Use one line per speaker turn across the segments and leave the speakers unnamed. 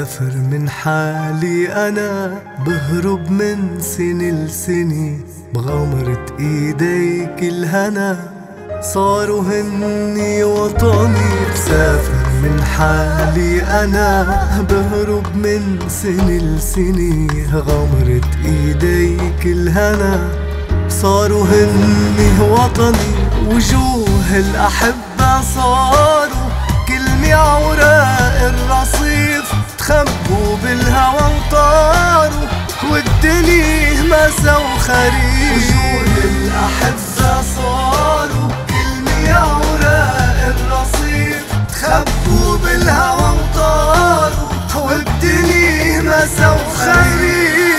مسافر من حالي أنا، بهرب من سنة لسنة بغمرة إيديك الهنا، صاروا هني وطني. مسافر من حالي أنا، بهرب من سنة لسنة غمرة إيديك الهنا، صاروا هني وطني. وجوه الأحبة صاروا كلمة عوراق الرصيف، تخبوا بالهوى وطاروا والدنيا مسا وخريف. وجوه الأحبة صاروا كلمة عوراق الرصيف، تخبوا بالهوى وطاروا والدنيا مسا وخريف.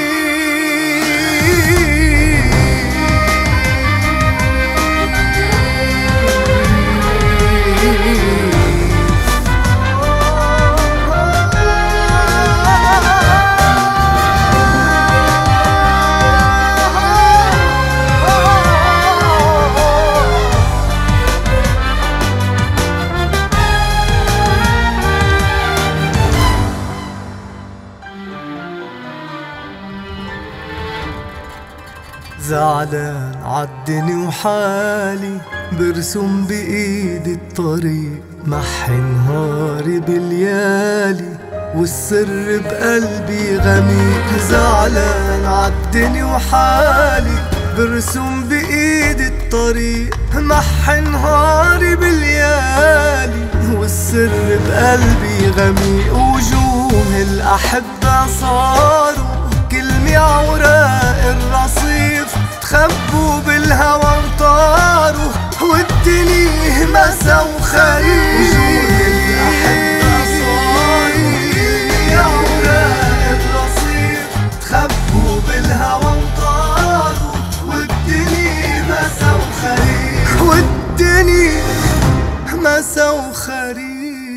زعلان عالدني وحالي، برسم بإيدي الطريق، محي نهاري بالليالي والسر بقلبي غميق. زعلان عالدني وحالي، برسم بإيدي الطريق، محي نهاري بالليالي والسر بقلبي غميق. وجوه الأحبة صاروا كلمة عوراق الرصيف، تخبوا بالهوى وطاروا والدنيا مسا وخريف. وجوه الأحبة صاروا كلمة عوراق الرصيف، تخبوا بالهوى وطاروا والدنيا مسا وخريف. والدنيا مسا وخريف.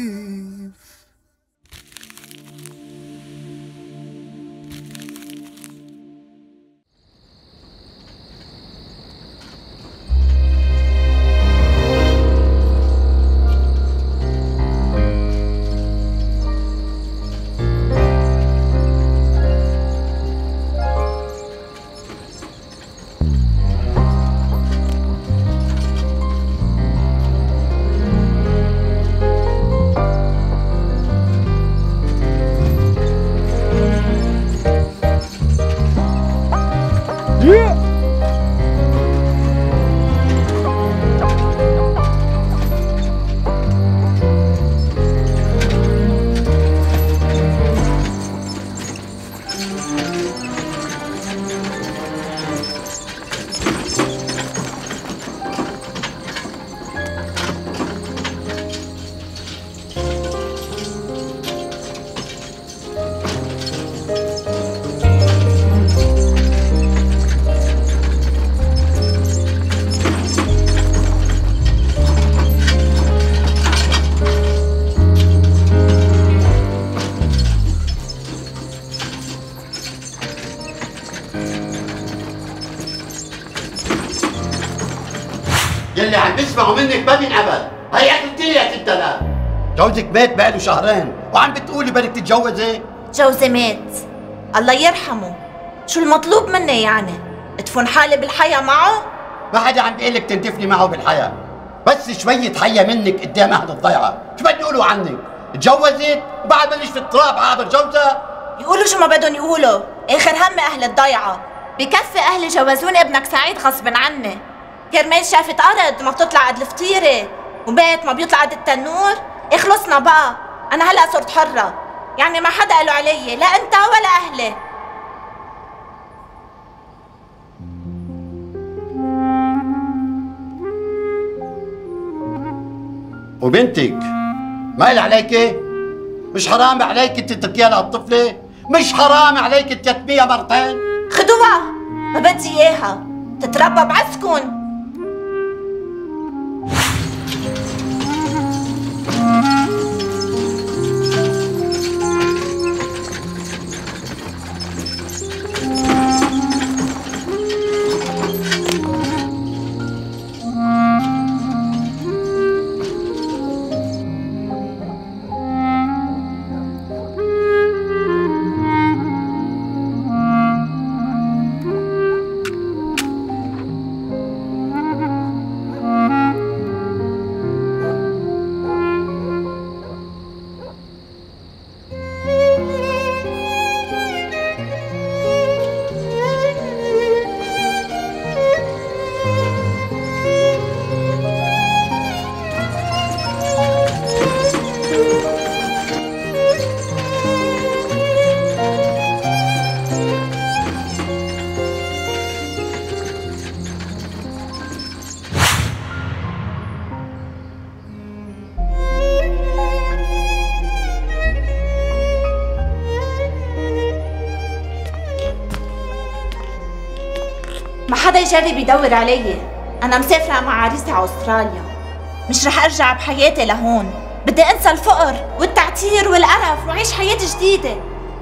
يلي عم بسمعوا منك ما بينعبد، هي قلتي لي يا ستة. جوزك مات بقاله شهرين وعم بتقولي بدك تتجوزي؟
جوزي مات الله يرحمه، شو المطلوب مني يعني؟ ادفن حالي بالحياة معه؟
ما حدا عم بيقلك تندفني معه بالحياة، بس شوية حياة منك قدام أهل الضيعة. شو بدي يقولوا عنك؟ تجوزت وبعد بلش في التراب حاضر جوزها؟
يقولوا شو ما بدهم يقولوا، آخر هم أهل الضيعة. بكفي أهلي جوزوني ابنك سعيد غصب عني. كرمال شافت أرض ما بتطلع قد الفطيرة وبيت ما بيطلع قد التنور. اخلصنا بقى، أنا هلأ صرت حرة، يعني ما حدا قالوا علي لا أنت ولا أهلي.
وبنتك ما قال عليكي؟ مش حرام عليك تتركيها لهالطفلة؟ مش حرام عليك تيتميها مرتين؟
خدوها، ما بدي إياها، تتربى بعزكن. ما حدا يجرب يدور علي. أنا مسافرة مع عريسي على أستراليا، مش رح أرجع بحياتي لهون. بدي أنسى الفقر والتعتير والقرف وعيش حياة جديدة.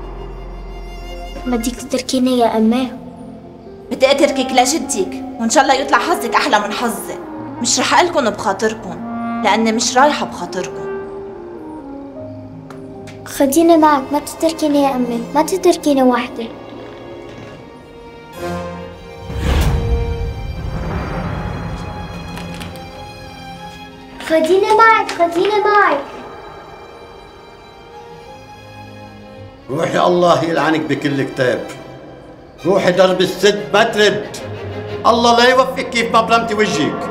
ما بدك تتركيني يا أمي؟
بدي أتركك لجدك، وإن شاء الله يطلع حظك أحلى من حظي. مش رح أقلكن بخاطركن، لأني مش رايحة بخاطركن.
خديني معك، ما تتركيني يا أمي، ما تتركيني وحدي. خديني معك، خديني معك.
روحي الله يلعنك بكل كتاب. روحي درب السد ما ترد. الله لا يوفقك كيف ما برمتي وجهك.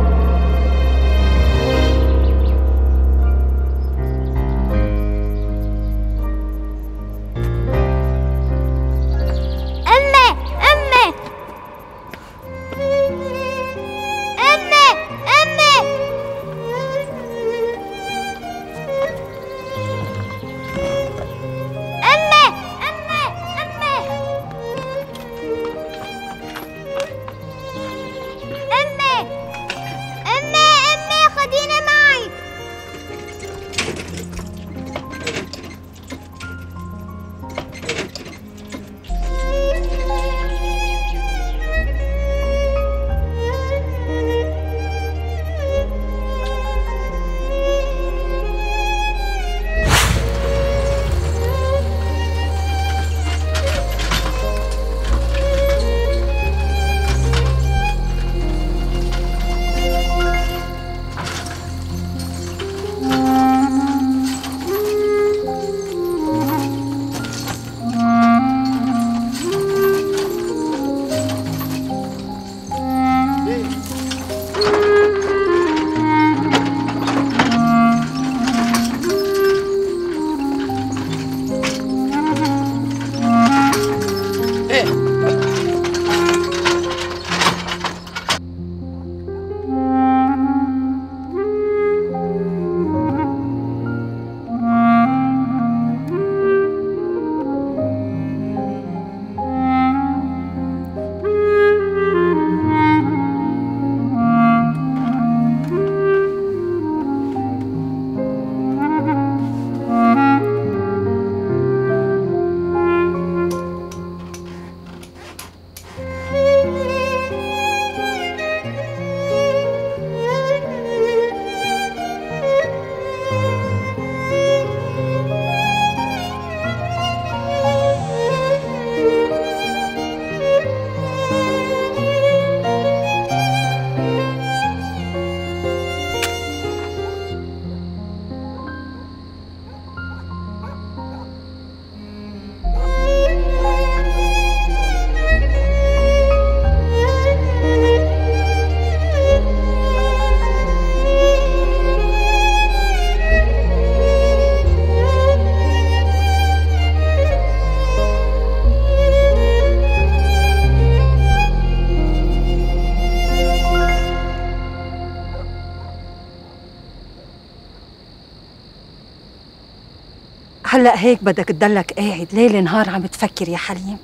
هلأ هيك بدك تضلك قاعد ليل نهار عم تفكر يا حليم؟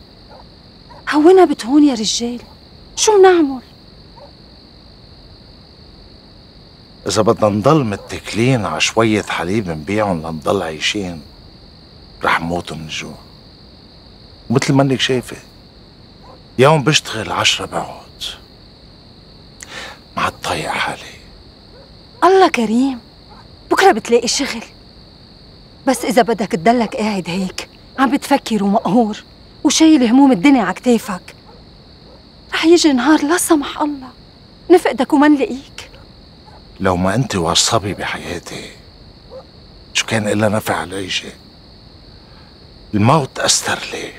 هونها بتهون يا رجال، شو بنعمل؟
إذا بدنا نضل متكلين على شوية حليب نبيعهم لنضل عايشين رح نموت من الجوع. ومثل ما انك شايفة يوم بشتغل 10 بقعد. ما عاد طايق حالي.
الله كريم، بكرة بتلاقي شغل. بس إذا بدك تضلك قاعد هيك عم بتفكر ومقهور وشايل هموم الدنيا على كتافك، رح يجي نهار لا سمح الله نفقدك وما نلاقيك.
لو ما انت وصبي بحياتي شو كان إلا نفع على شيء؟ الموت أستر لي.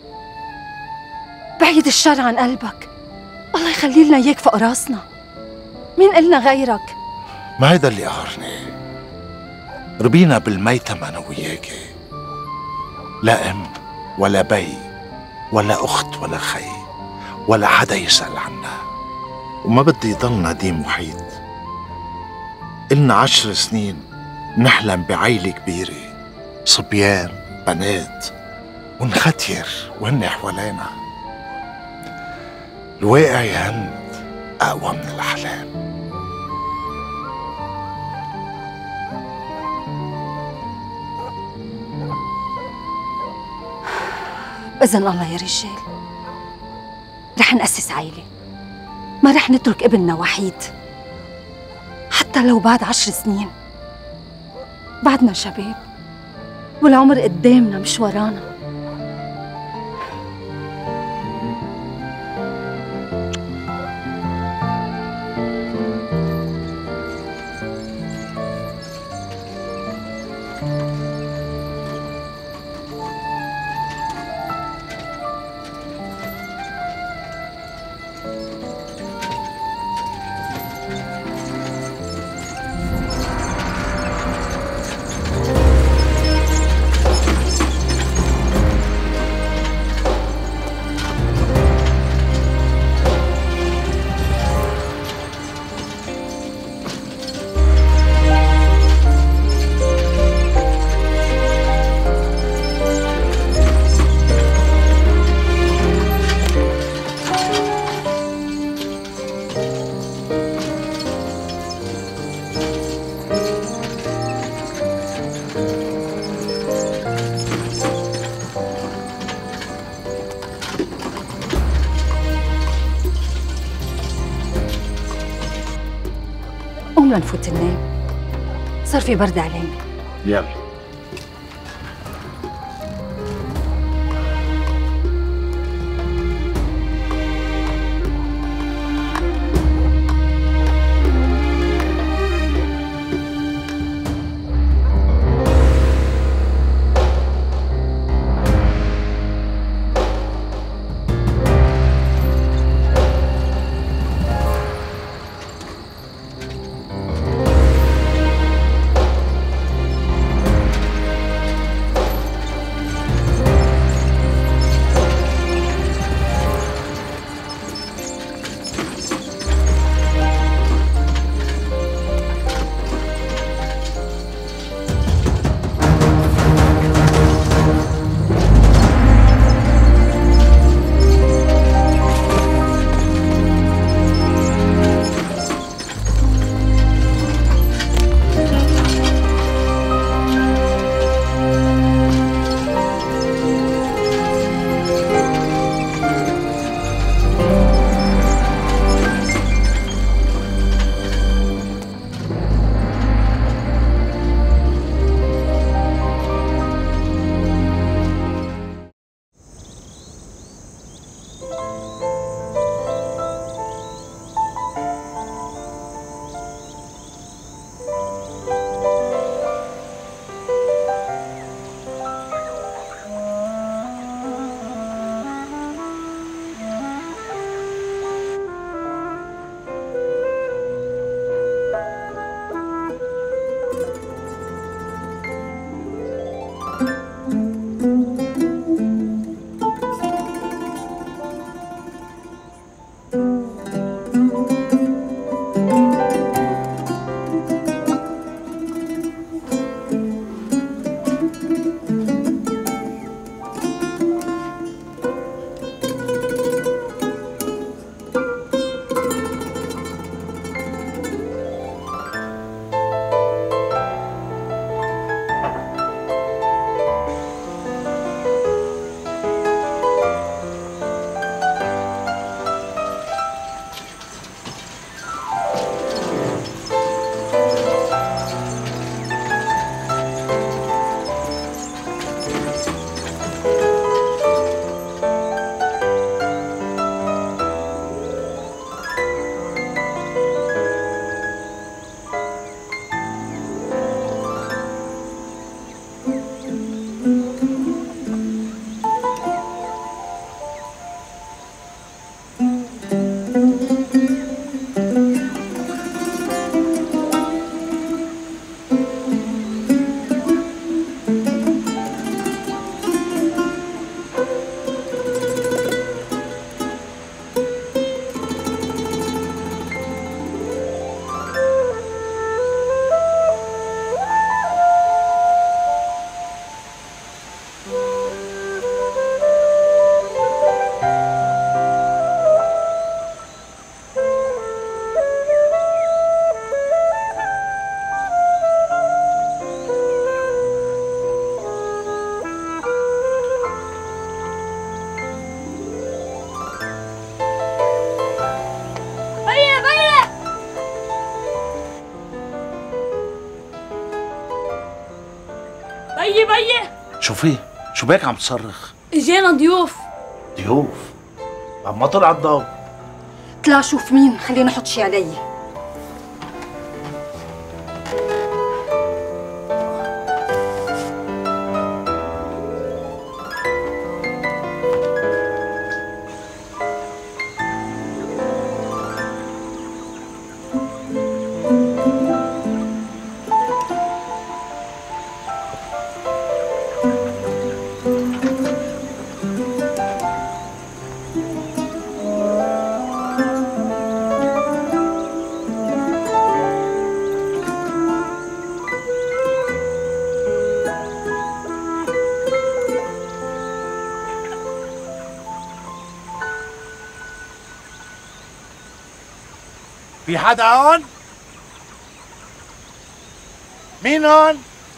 بعيد الشر عن قلبك، الله يخلي لنا إياك فوق راسنا. مين إلنا غيرك؟
ما هيدا اللي قهرني. ربينا بالميتم أنا وياكي، لا أم ولا بي ولا أخت ولا خي ولا حدا يسأل عنا، وما بدي يضل نديم وحيد. إلنا 10 سنين نحلم بعيلة كبيرة، صبيان بنات، ونختير وهن حوالينا. الواقع يا هند أقوى من الأحلام.
بإذن الله يا رجال رح نأسس عيلة، ما رح نترك ابننا وحيد حتى لو بعد 10 سنين. بعدنا شباب والعمر قدامنا مش ورانا. قوم لنفوت ننام، صار في برد علينا.
يلا.
بيي؟
شو في؟ شو بك عم تصرخ؟
اجينا ضيوف.
ضيوف؟ بعد ما طلع الضوء.
اطلع شوف مين، خليني احط شي علي.
في حدا هون؟ مين هون؟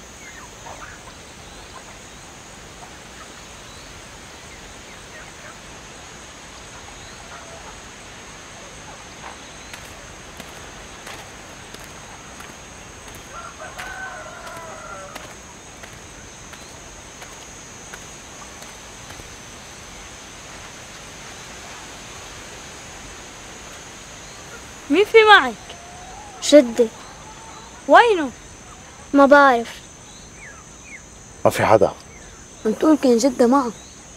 مين في معك؟
جدي.
وينه؟
ما بعرف.
ما في حدا.
بتقول كان جدة معه.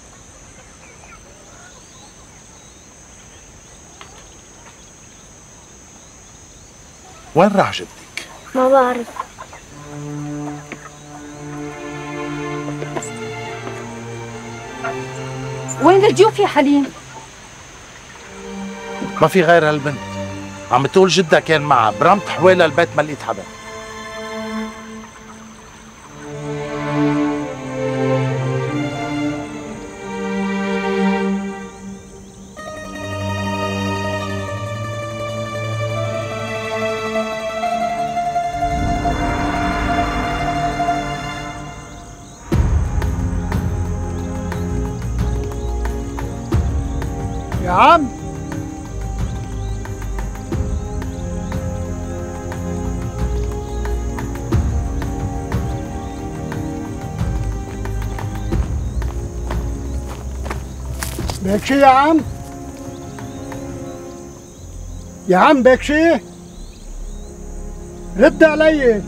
وين راح جدك؟
ما بعرف.
وين الضيوف يا حليم؟
ما في غير هالبنت، عم بتقول جدها كان معها، برمت حوالي البيت ما لقيت حدا.
يا عم بك شي يا عم؟ يا عم بك شي؟ رد علي.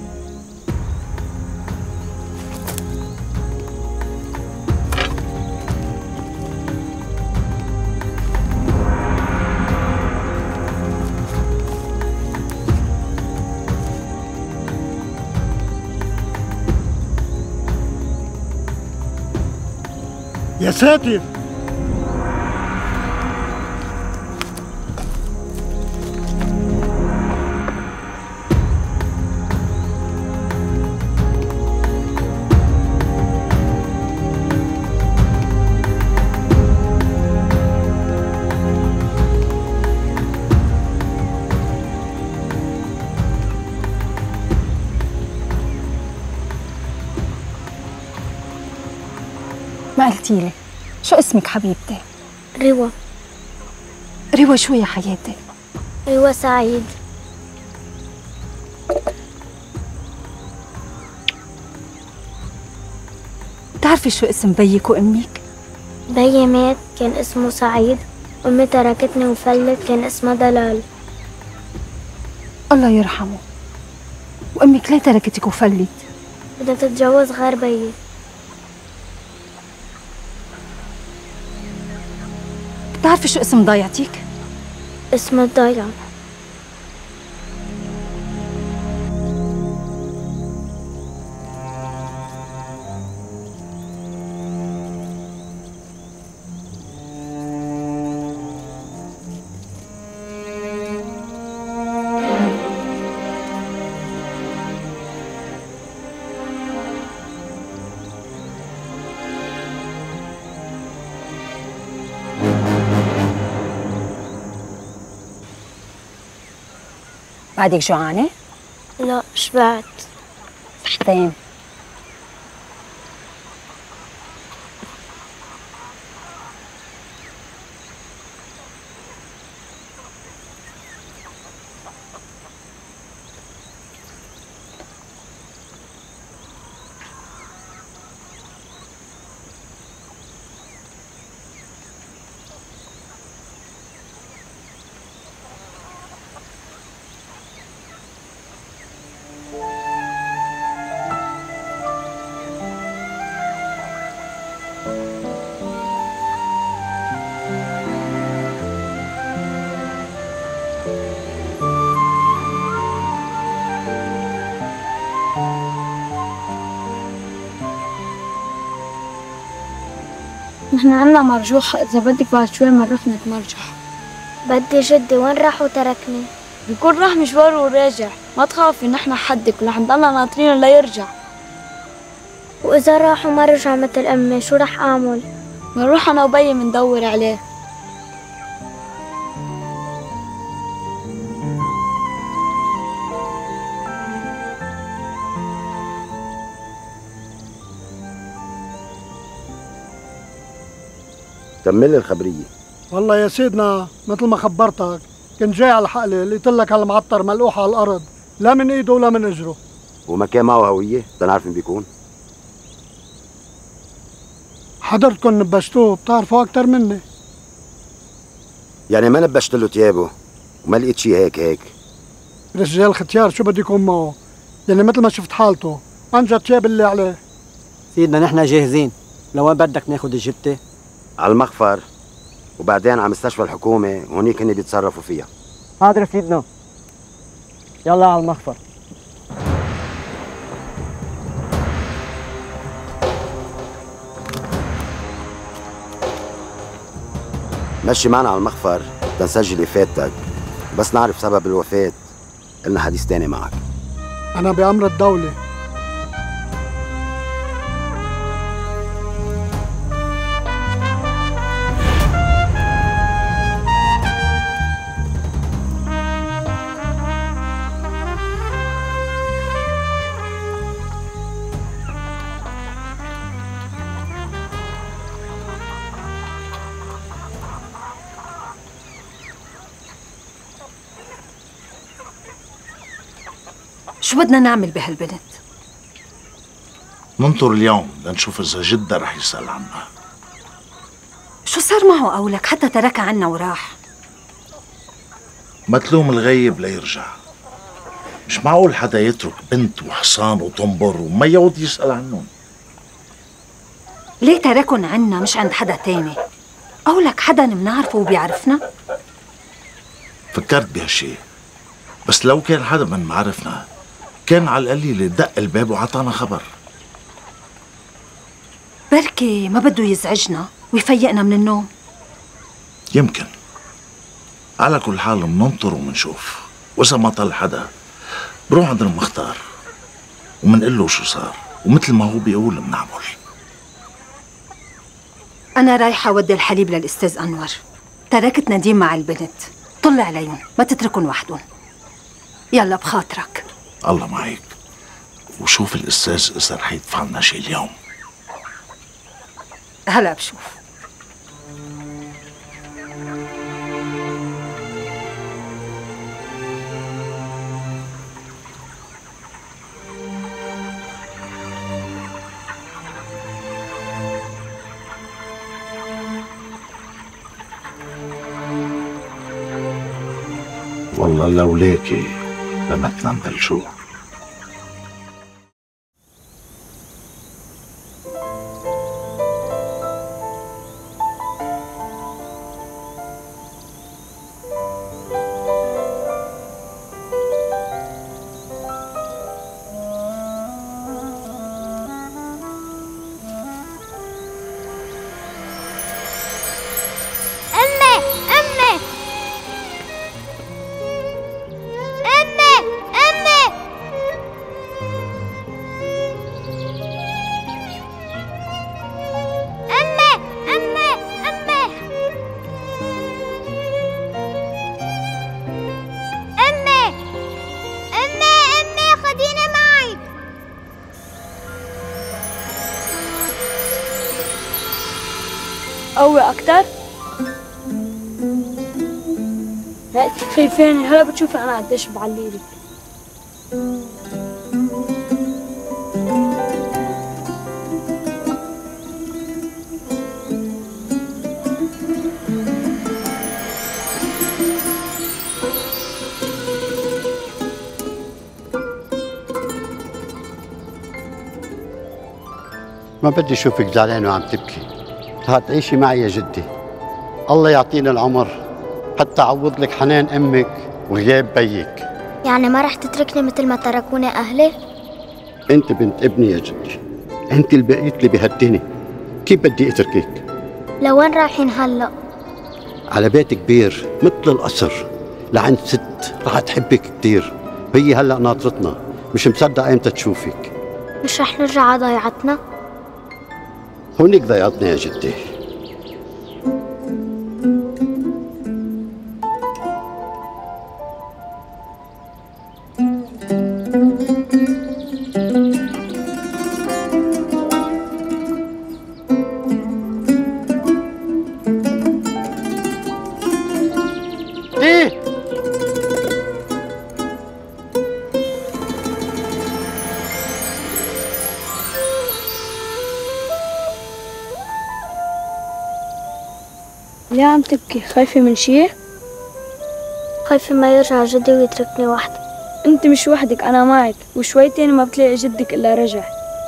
يا ساتر.
ما قلتيلي شو اسمك حبيبتي؟
روا.
روا شو يا حياتي؟
روا سعيد.
بتعرفي شو اسم بيك وامك؟
بيي مات كان اسمه سعيد، أمي تركتني وفلت كان اسمها دلال.
الله يرحمه. وامك ليه تركتك وفلت؟
بدها تتجوز غير بيي.
بتعرفي شو اسم ضايعتك؟
اسمها الضيعة.
بعدك جوعانة؟
لا شبعت.
صحتين.
نحن عنا مرجوح، إذا بدك بعد شوي منروح نتمرجح.
بدي جدي وين راح وتركني؟
بيكون راح مشوار وراجع، ما تخافي نحن حدك ورح نضلنا ناطرينه ليرجع.
وإذا راح وما رجع مثل أمي شو رح أعمل؟
بنروح أنا وبيي مندور عليه.
كمل الخبرية.
والله يا سيدنا مثل ما خبرتك كنت جاي على الحقلة، لقيت لك هالمعطر ملقوح على الأرض، لا من إيده ولا من إجره.
وما كان معه هوية؟ تنعرف مين بيكون؟
حضرتكم نبشتوه، بتعرفوا أكتر مني.
يعني ما نبشت له تيابه وما لقيت شي هيك؟
رجال ختيار شو بده يكون معه؟ يعني مثل ما شفت حالته عن جد تياب اللي عليه.
سيدنا نحن جاهزين، لوين بدك ناخد الجبتة؟
على المخفر، وبعدين على مستشفى الحكومة، هونيك هن بيتصرفوا فيها.
حاضر سيدنا، يلا على المخفر.
مشي معنا على المخفر تنسجل إفادتك، بس نعرف سبب الوفاة قلنا حديث تاني معك.
أنا بأمر الدولة.
شو بدنا نعمل بهالبنت؟
ننطر اليوم لنشوف إذا جدة رح يسأل عنها.
شو صار معه قولك حتى تركها عنا وراح؟
ما تلوم الغيب ليرجع. مش معقول حدا يترك بنت وحصان وطنبر وما يعود يسأل عنهم.
ليه تركن عنا مش عند حدا تاني؟ قولك حدا منعرفه وبيعرفنا؟
فكرت بهالشي، بس لو كان حدا من معرفنا كان على القليلة دق الباب وعطانا خبر.
بركي ما بده يزعجنا ويفيقنا من النوم.
يمكن. على كل حال مننطر ومنشوف، وإذا ما طل حدا بروح عند المختار ومنقول له شو صار، ومثل ما هو بيقول منعمل.
أنا رايحة أودي الحليب للأستاذ أنور. تركت نديم مع البنت، طلع عليهم ما تتركن وحدهم. يلا بخاطرك.
الله معك، وشوف الأستاذ إذا رح يدفع لنا شي اليوم.
هلا بشوف.
والله لولاكي لمتنا من الجوع.
قوي أكتر. لا خايفاني، هلا بتشوفي أنا قديش بعليلك.
ما بدي اشوفك زعلانة وعم تبكي. هتعيشي معي يا جدي. الله يعطينا العمر حتى اعوض لك حنان امك وغياب بيك.
يعني ما رح تتركني مثل ما تركوني أهلي؟
انت بنت ابني يا جدي، انت اللي بقيت لي بهالدنيا، كيف بدي اتركك؟
لوين رايحين هلأ؟
على بيت كبير مثل القصر لعند ست رح تحبك كتير. هي هلأ ناطرتنا، مش مصدقة ايمتى تشوفك.
مش رح نرجع على ضيعتنا؟
هونيك ضيعتنا يا جدي.
ليه عم تبكي؟ خايفة من شي؟
خايفة ما يرجع جدي ويتركني وحدي.
انت مش وحدك، انا معك، وشويتين ما بتلاقي جدك الا رجع.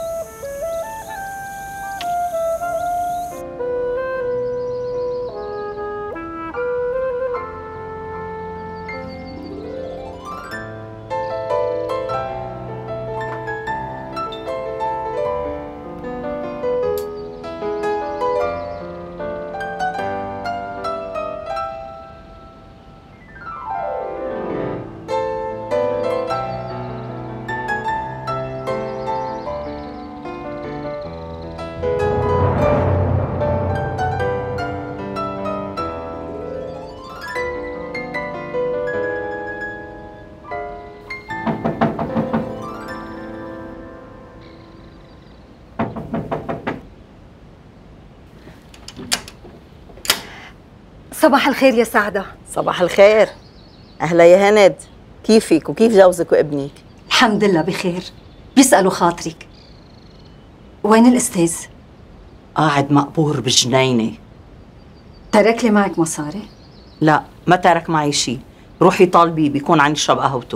صباح الخير يا سعدة.
صباح الخير. أهلا يا هند، كيفك وكيف جوزك وابنك؟
الحمد لله بخير، بيسألوا خاطرك. وين الأستاذ؟
قاعد مقبور بالجنينة.
ترك لي معك مصاري؟
لا، ما ترك معي شي. روحي طالبيه، بيكون عم يشرب قهوته.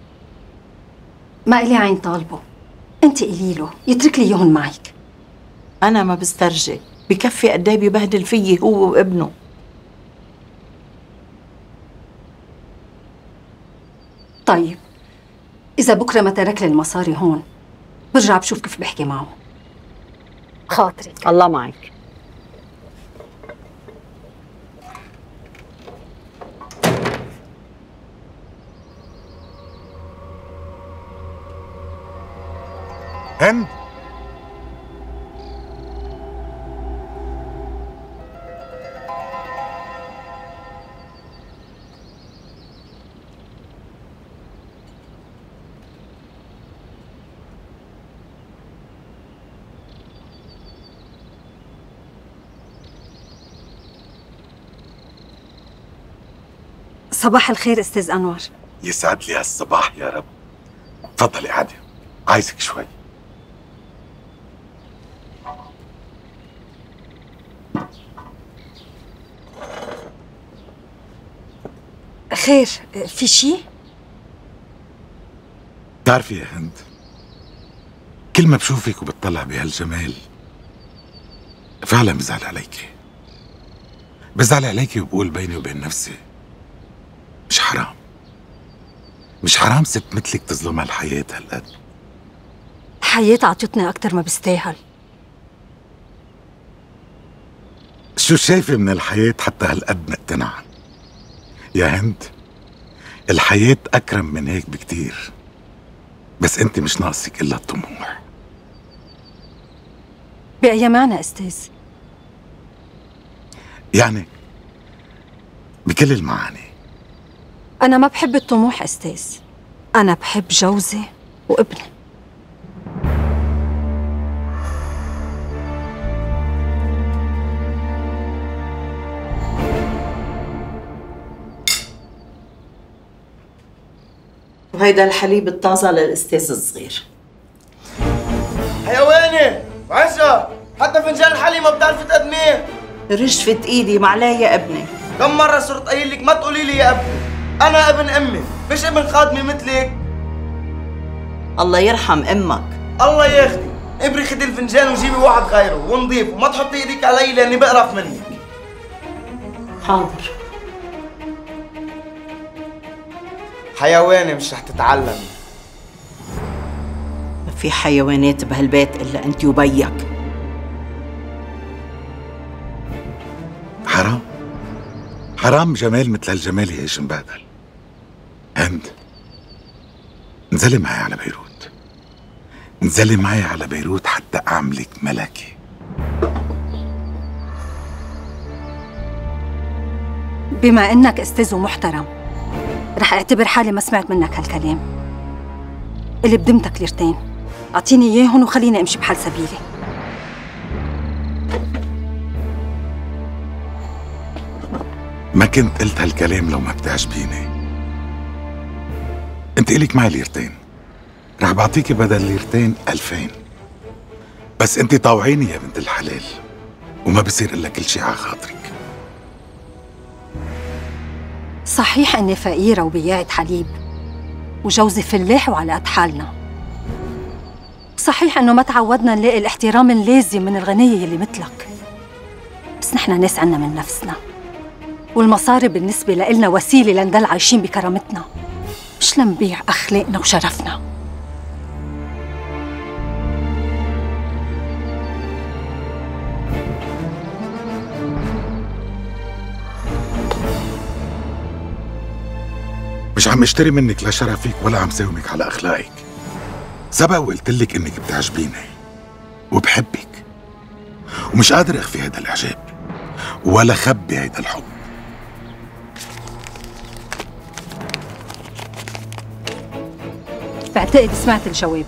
ما إلي عين طالبه، أنت قلي له يترك لي إياهم معك.
أنا ما بسترجي، بكفي قد ايه ببهدل فيي هو وابنه.
طيب إذا بكرة ما ترك لي المصاري هون برجع بشوف كيف بحكي معه. خاطرك.
الله معك.
هند،
صباح الخير أستاذ أنور.
يسعد لي هالصباح يا رب. تفضلي عادي، عايزك شوي.
خير، في شي؟
بتعرفي يا هند، كل ما بشوفك وبتطلع بهالجمال فعلا بزعل عليكي. بزعل عليكي وبقول بيني وبين نفسي مش حرام، مش حرام ست مثلك تظلمها الحياة هالقد.
الحياة عطتني أكتر ما بستاهل.
شو شايفة من الحياة حتى هالقد نقتنع؟ يا هند، الحياة أكرم من هيك بكتير، بس أنت مش ناقصك إلا الطموح.
بأي معنى أستاذ؟
يعني بكل المعاني.
أنا ما بحب الطموح أستاذ، أنا بحب جوزي وابني.
وهيدا الحليب الطازة للأستاذ الصغير.
حيواني وعشا، حتى فنجان الحلي ما بتعرفي تقدميه.
رجفت ايدي معلاه يا ابني.
كم مرة صرت قايل لك ما تقولي لي يا ابني، أنا ابن أمي مش ابن خادمي مثلك.
الله يرحم أمك.
الله ياخدي، ابري خدي الفنجان وجيبي واحد غيره ونضيف، وما تحطي ايدك علي لأني بقرف منك.
حاضر.
حيواني مش رح تتعلمي.
ما في حيوانات بهالبيت إلا أنت وبيك.
حرام جمال مثل هالجمال يعيش مبهدل. هند، انزلي معي على بيروت، انزلي معي على بيروت حتى أعملك ملكة.
بما إنك أستاذ ومحترم رح أعتبر حالي ما سمعت منك هالكلام. اللي بدمتك ليرتين أعطيني إياهم وخليني أمشي بحال سبيلي.
ما كنت قلت هالكلام لو ما بتعجبيني. انت إلك معي ليرتين، رح بعطيكي بدل ليرتين 2000. بس انت طاوعيني يا بنت الحلال، وما بصير إلا كل شي على خاطرك.
صحيح إني فقيرة وبياعة حليب وجوزي فلاح وعلى قد حالنا. صحيح إنه ما تعودنا نلاقي الاحترام اللازم من الغنية اللي مثلك. بس نحن ناس عنا من نفسنا، والمصاري بالنسبة لإلنا وسيلة لنضل عايشين بكرامتنا، مش لنبيع أخلاقنا وشرفنا.
مش عم اشتري منك لا شرفك ولا عم ساومك على أخلاقك. سبق وقلت لك إنك بتعجبيني وبحبك، ومش قادر أخفي هيدا الإعجاب ولا خبي هيدا الحب.
بعتقد سمعت الجواب.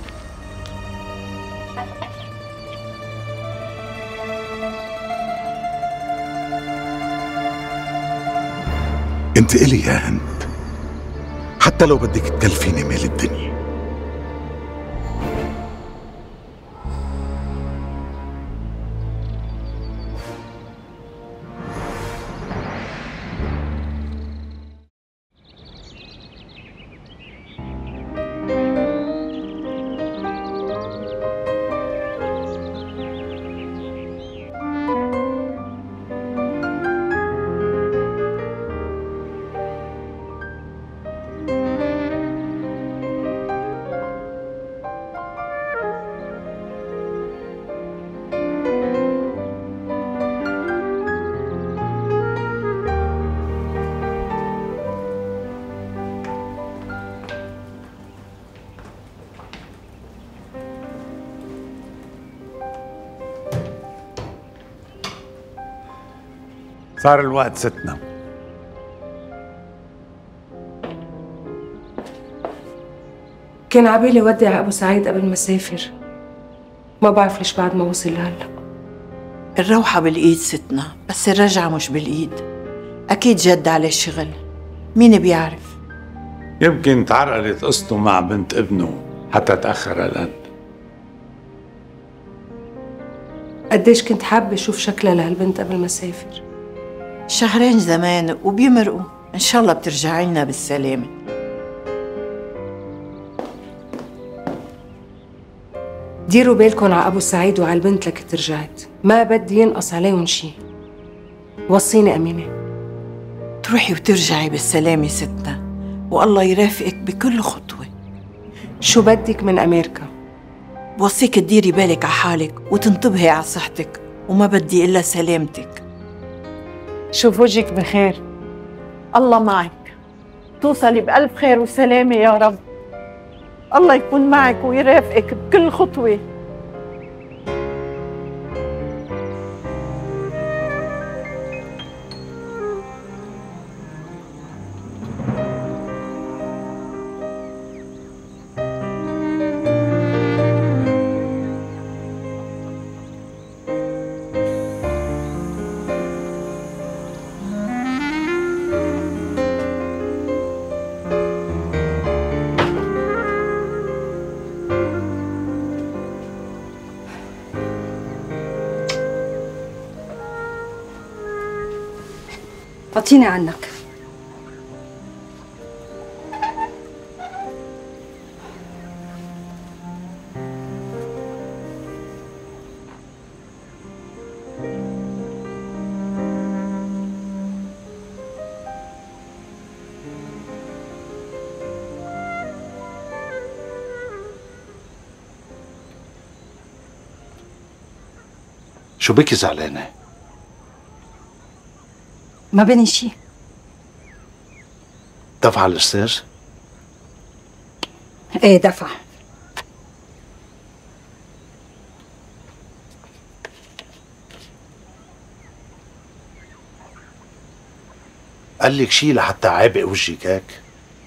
انت إلي يا هند، حتى لو بدك تكلفيني مال الدنيا. صار الوقت ستنا.
كان عبالي ودع أبو سعيد قبل ما أسافر، ما بعرف ليش بعد ما وصل لهلا.
الروحة بالإيد ستنا، بس الرجعة مش بالإيد. أكيد جد عليه الشغل، مين بيعرف؟
يمكن تعرقلت قصته مع بنت ابنه حتى تأخر هالقد.
قديش كنت حابة أشوف شكلها لهالبنت قبل ما أسافر.
شهرين زمان وبيمرقوا، إن شاء الله بترجعي لنا بالسلامة.
ديروا بالكم على أبو سعيد وعلى البنت لك رجعت، ما بدي ينقص عليهم شي. وصيني أمينة.
تروحي وترجعي بالسلامة ستنا، والله يرافقك بكل خطوة.
شو بدك من أمريكا؟
بوصيك تديري بالك على حالك وتنتبهي على صحتك، وما بدي إلا سلامتك.
شوف وجهك بخير، الله معك، توصلي بألف خير وسلامة يا رب. الله يكون معك ويرافقك بكل خطوة.
أعطيني عنك.
شو بكي زعلانة؟
ما بني شي.
دفع الاستاذ؟
ايه دفع.
قال لك شي لحتى عابق وجهك هيك؟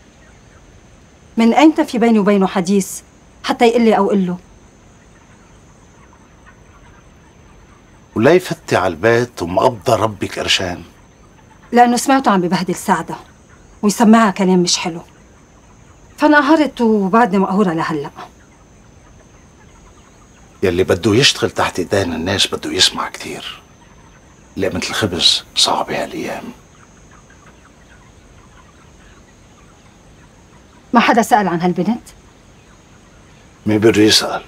من ايمتى في بيني وبينه حديث حتى يقول لي او قل له؟
وليه فتي على البيت ومقبضة ربك قرشان؟
لانه سمعته عم ببهدل سعده ويسمعها كلام مش حلو، فانقهرت وبعدني مقهوره لهلا.
يلي بده يشتغل تحت ايدين الناس بده يسمع كتير. لقمة الخبز صعبة هالايام.
ما حدا سأل عن هالبنت؟
مين بده يسأل؟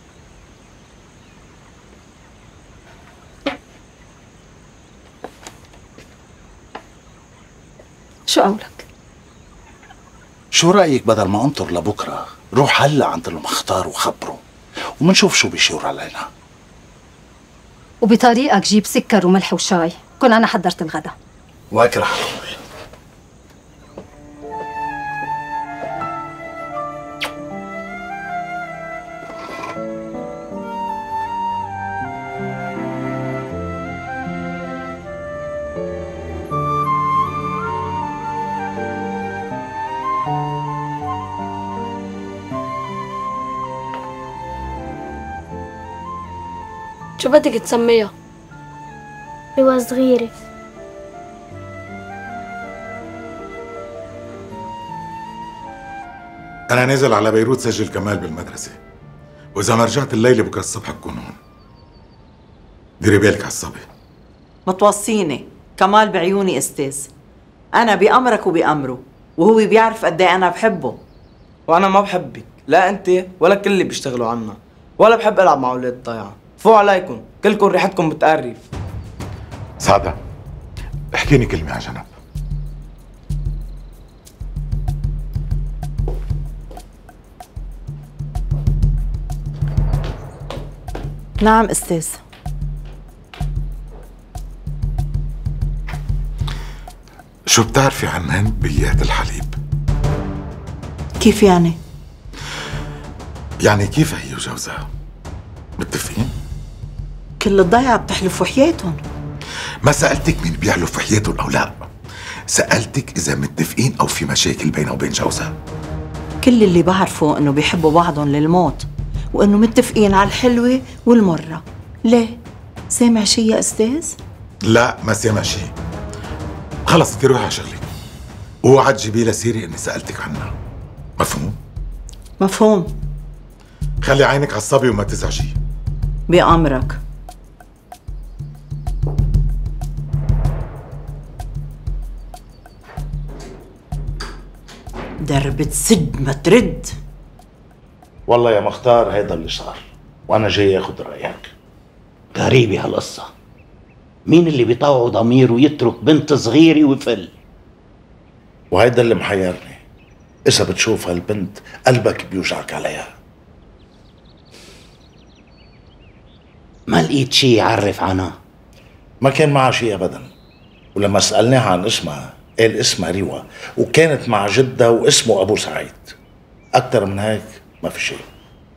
شو قولك؟
شو رأيك بدل ما انطر لبكرة روح هلا عند المختار وخبره ومنشوف شو بيشور علينا.
وبطريقك جيب سكر وملح وشاي، كون أنا حضرت الغدا.
وهيك رح اروح.
شو بدك تسميها؟
روا صغيرة.
أنا نازل على بيروت سجل كمال بالمدرسة، وإذا ما رجعت الليلة بكرة الصبح بكون هون. ديري بالك على الصبي.
متوصيني، كمال بعيوني أستاذ. أنا بأمرك وبأمره، وهو بيعرف قد إيه أنا بحبه.
وانا ما بحبك، لا انت ولا كل اللي بيشتغلوا عنا، ولا بحب العب مع اولاد الضيعه. فوق عليكم، كلكم ريحتكم بتقرف.
سعدة احكيني كلمة على جنب.
نعم أستاذ.
شو بتعرفي عن هند بيات الحليب؟
كيف يعني؟
يعني كيف هي وجوزها؟ متفقين؟
كل الضيعة بتحلفوا حياتهم.
ما سألتك مين بيحلف حياتهم أو لا، سألتك إذا متفقين أو في مشاكل بينه وبين جوزها.
كل اللي بعرفه إنه بيحبوا بعضهم للموت، وإنه متفقين على الحلوة والمرة. ليه؟ سامع شي يا أستاذ؟
لا ما سامع شي. خلص انت روحي على شغلك، اوعى تجيبي لها سيرة إني سألتك عنها. مفهوم؟
مفهوم.
خلي عينك على الصبي وما تزعجيه.
بأمرك. دربة سد ما ترد.
والله يا مختار هيدا اللي صار، وانا جاي اخذ رايك.
غريبة هالقصة. مين اللي بيطوع ضميره ويترك بنت صغيرة ويفل؟
وهيدا اللي محيرني. اذا بتشوف هالبنت قلبك بيوجعك عليها.
ما لقيت شي يعرف عنها؟
ما كان معها شي ابدا، ولما سألناها عن اسمها قال اسمها ريوا، وكانت مع جدها واسمه ابو سعيد. اكتر من هيك ما في شيء.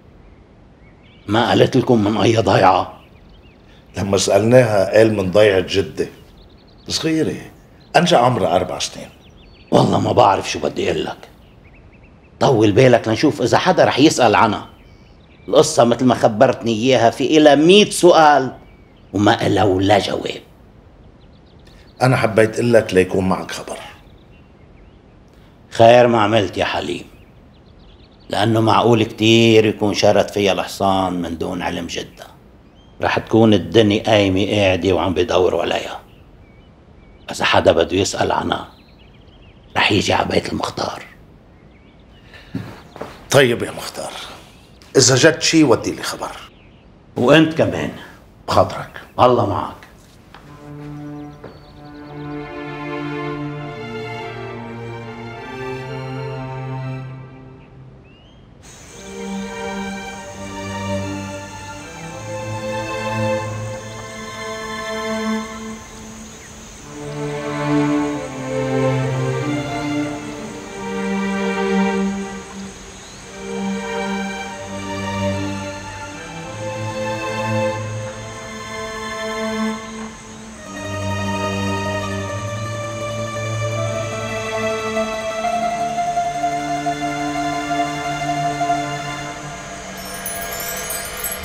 ما قالت لكم من اي ضيعة؟
لما سألناها قال من ضيعة جدة صغيرة انجا عمرها 4 سنين.
والله ما بعرف شو بدي اقول لك. طول بالك لنشوف اذا حدا رح يسأل عنها. القصة مثل ما خبرتني اياها في إلها 100 سؤال وما إلها ولا جواب.
انا حبيت اقول لك ليكون معك خبر.
خير ما عملت يا حليم، لأنه معقول كتير يكون شرد فيها الحصان من دون علم جدة. رح تكون الدنيا قايمة قاعدة وعم بدوروا عليها. إذا حدا بده يسأل عنها رح يجي على بيت المختار.
طيب يا مختار، إذا جد شي ودي لي خبر.
وأنت كمان
بخاطرك.
الله معك.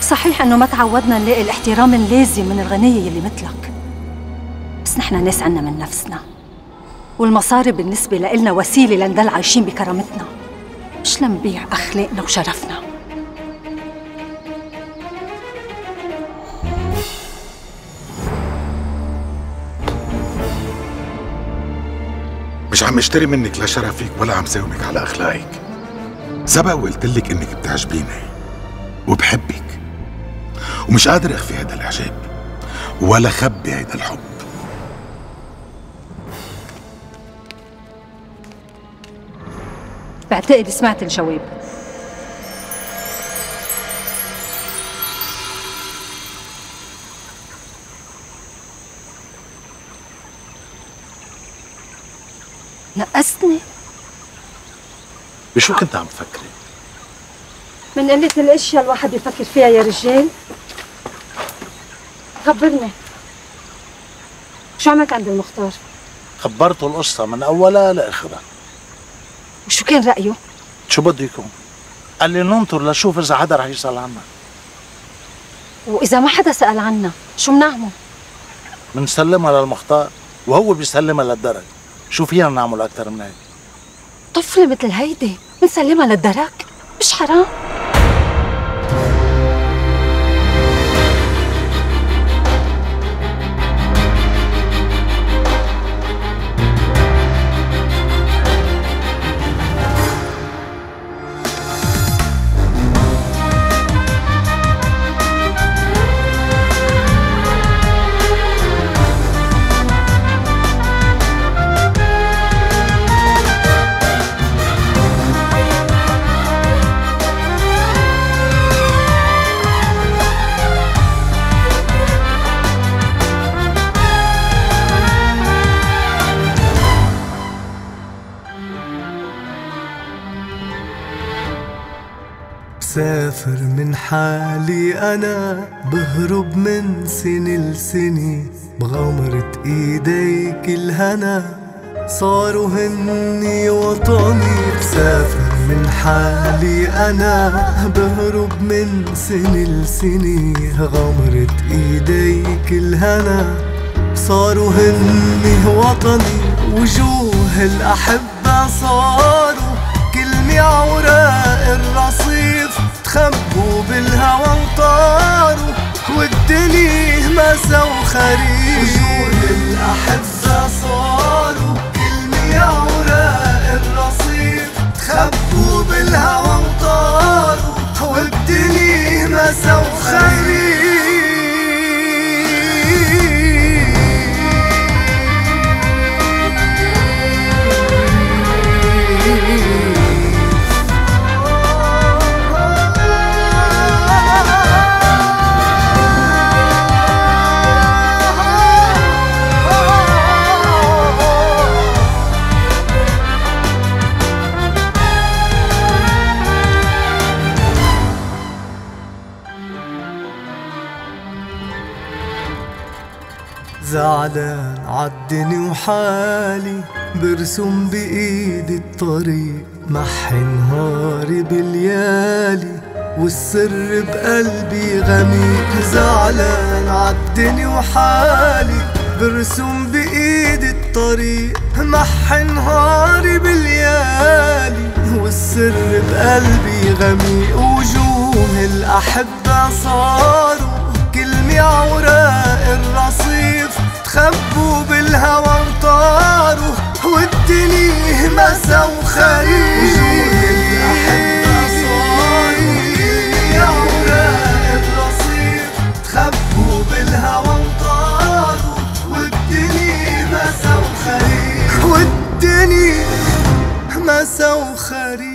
صحيح انه ما تعودنا نلاقي الاحترام اللازم من الغنية يلي مثلك، بس نحن ناس عنا من نفسنا، والمصاري بالنسبة لإلنا وسيلة لنضل عايشين بكرامتنا، مش لنبيع أخلاقنا وشرفنا.
مش عم اشتري منك لا شرفك ولا عم ساومك على اخلاقك. سبق وقلت لك انك بتعجبيني وبحبك، ومش قادر اخفي هذا الاعجاب ولا خبي هذا الحب.
بعتقد سمعت الجواب. نقصتني؟
بشو كنت عم تفكري؟
من قلة الاشياء الواحد بيفكر فيها يا رجال. خبرني شو عملت عند المختار؟
خبرته القصة من أولها لآخرها.
وشو كان رأيه؟
شو بده يكون؟ قال لي ننطر لشوف إذا حدا رح يسأل عنا.
وإذا ما حدا سأل عنا شو بنعمل؟
منسلمها للمختار وهو بيسلمها للدرج. شو فينا نعمل أكثر من هيك؟
طفلة مثل هيدي بنسلمها للدرج؟ مش حرام؟
سافر من حالي أنا، بهرب من سنة لسنة، بغمرة إيديك الهنا صاروا هني وطني. بسافر من حالي أنا، بهرب من سنة لسنة، غمرة إيديك الهنا صاروا هني وطني. وجوه الأحبة صاروا كلمة عوراق الرصيف، تخبوا بالهوى وطاروا والدنيا مسا وخريف. وجوه الأحبة صاروا كلمة عوراق الرصيف، تخبوا بالهوى وطاروا والدنيا مسا وخريف. زعلان عالدني وحالي، برسم بإيدي الطريق، محي نهاري بالليالي والسر بقلبي غميق. زعلان عالدني وحالي، برسم بإيدي الطريق، محي نهاري بالليالي والسر بقلبي غميق. وجوه الأحبة صاروا كلمة عوراق الرصيف، تخبوا بالهوى وطاروا والدنيا مسا وخريف. وجوه الأحبة صاروا كلمة عوراق الرصيف، تخبوا بالهوى وطاروا والدنيا مسا وخريف. والدنيا مسا وخريف.